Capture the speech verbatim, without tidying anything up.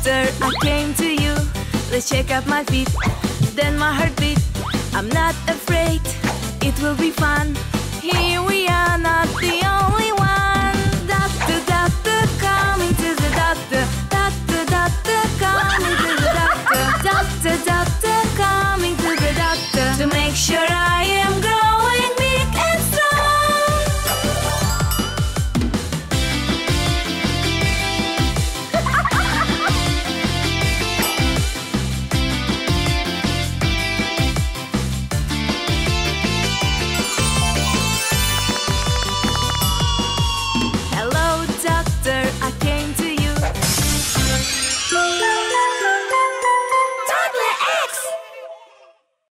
doctor, I came to you. Let's check out my feet, then my heartbeat. I'm not afraid, it will be fun. Here we are, not the only